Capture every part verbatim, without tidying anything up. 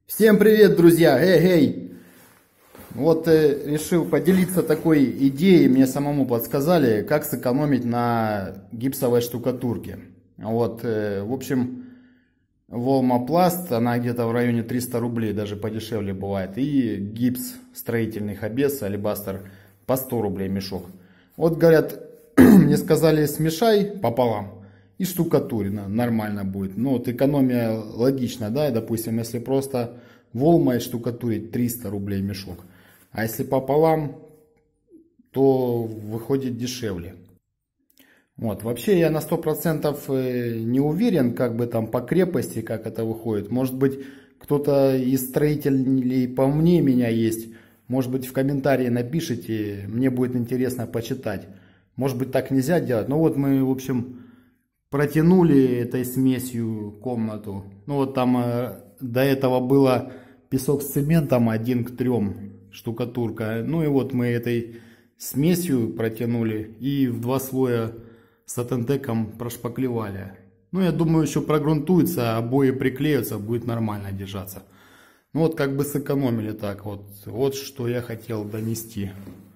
Всем привет, друзья! Эй, эй! Вот э, решил поделиться такой идеей, мне самому подсказали, как сэкономить на гипсовой штукатурке. Вот, э, в общем, Волмопласт, она где-то в районе триста рублей, даже подешевле бывает. И гипс строительный Хабес, алебастер по сто рублей мешок. Вот говорят, мне сказали, смешай пополам и штукатурина, нормально будет. Ну вот экономия логична, да, допустим, если просто волмой штукатурить триста рублей мешок. А если пополам, то выходит дешевле. Вот, вообще я на сто процентов не уверен, как бы там по крепости, как это выходит. Может быть, кто-то из строителей поумнее меня есть. Может быть, в комментарии напишите, мне будет интересно почитать. Может быть, так нельзя делать. Ну вот мы, в общем, протянули этой смесью комнату. Ну вот там э, до этого было песок с цементом один к трем штукатурка. Ну и вот мы этой смесью протянули и в два слоя с атентеком прошпаклевали. Ну я думаю, еще прогрунтуется, обои приклеются, будет нормально держаться. Ну вот как бы сэкономили так вот. Вот что я хотел донести.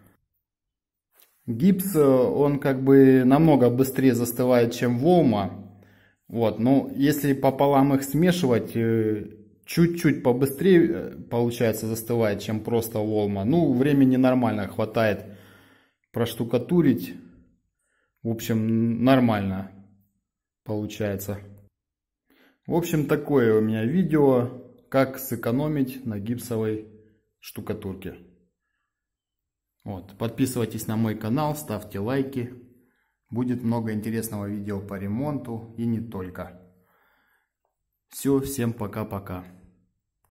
Гипс, он как бы намного быстрее застывает, чем волма. Вот, но если пополам их смешивать, чуть-чуть побыстрее получается застывает, чем просто волма. Ну, времени нормально хватает проштукатурить. В общем, нормально получается. В общем, такое у меня видео, как сэкономить на гипсовой штукатурке. Вот, подписывайтесь на мой канал, ставьте лайки. Будет много интересного видео по ремонту и не только. Все, всем пока-пока.